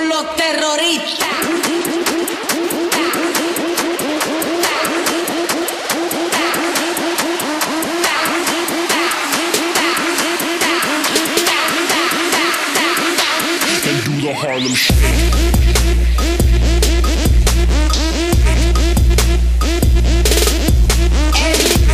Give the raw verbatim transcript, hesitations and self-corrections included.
con los terroristas. And do the Harlem Shake. Everybody.